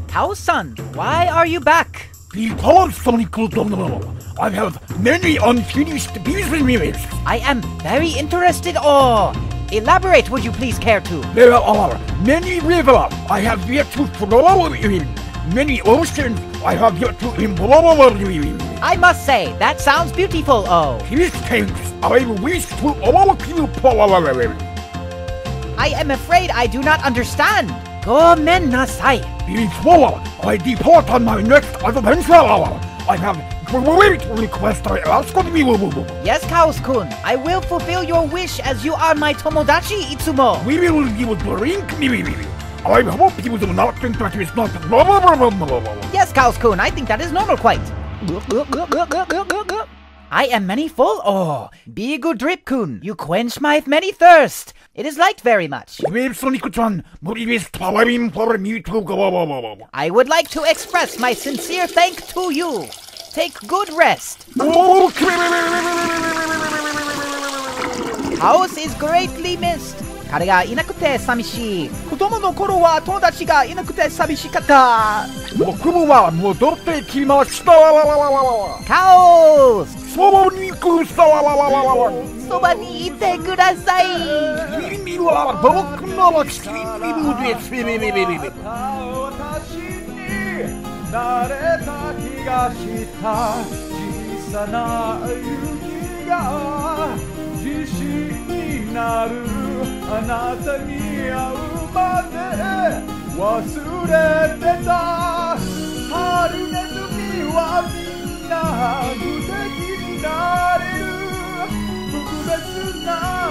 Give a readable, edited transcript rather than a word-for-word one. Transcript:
Tao-san, why are you back? Because, Sonic, I have many unfinished business. I am very interested. Oh, elaborate, would you please care to? There are many rivers I have yet to flow in. Many oceans I have yet to involve in. I must say, that sounds beautiful, oh. These things I wish to all people. I am afraid I do not understand. Gomennasai. Before I depart on my next adventure, I have great request I ask of you. Yes, Kaos-kun, I will fulfill your wish as you are my tomodachi itsumo. We will give drink. I hope you do not think that is not. Yes, Kaos-kun, I think that is normal quite. I am many full. Oh, be good drip-kun. You quench my many thirst. It is liked very much. Well, Sonic-chan, is powering for me to go. I would like to express my sincere thank to you. Take good rest. House is greatly missed. 彼がいなくて寂しい。子供の頃は友達がいなくて寂しかった。 僕は戻ってきました。 カオス。 そばに行くさ。 そばにいてください。 君は僕の親友です。 私になれた気がした小さな雪が自信になるあなたに会うまで忘れてたハリネズミはみんな無敵になれる特別な